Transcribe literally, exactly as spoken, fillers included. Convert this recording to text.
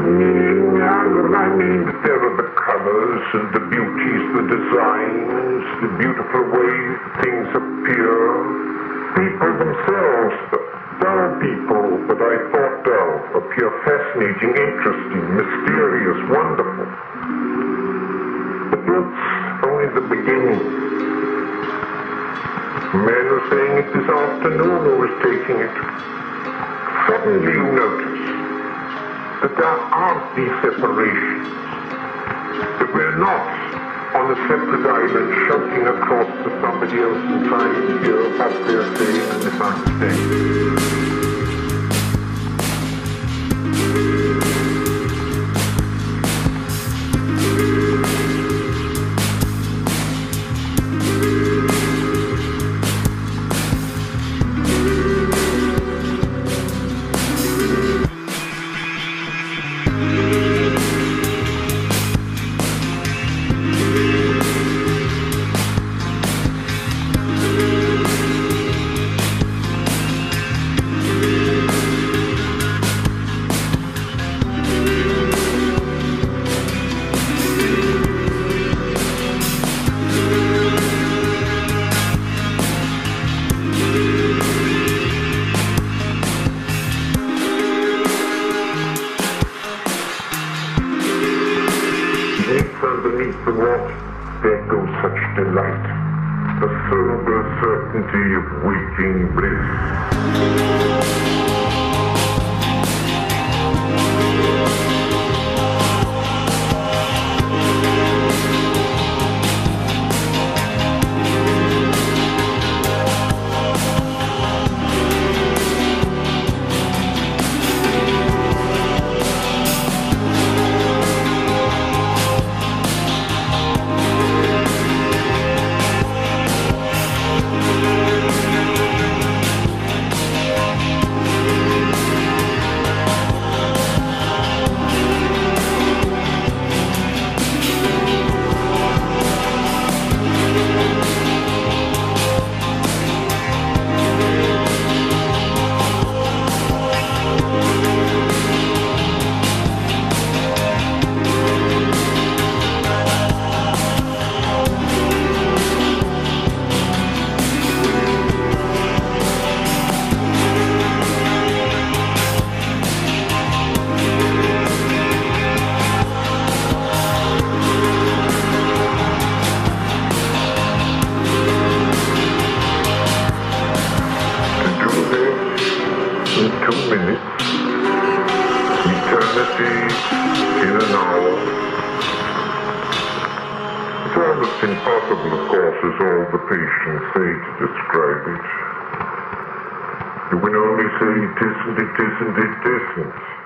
running and running. There are the colors and the beauties, the designs, the beautiful way things appear. People themselves, dull people, but I thought dull, appear fascinating, interesting, mysterious, wonderful. But that's only the beginning. A man was saying it this afternoon who was taking it. Suddenly you notice that there aren't these separations, that we're not on a separate island shouting across to somebody else and trying to hear what they're saying and misunderstand. Underneath the water, there goes such delight, the sober certainty of waking bliss. In two minutes, eternity in an hour. It's almost impossible, of course, as all the patients say, to describe it. You can only say it isn't, it isn't, it isn't.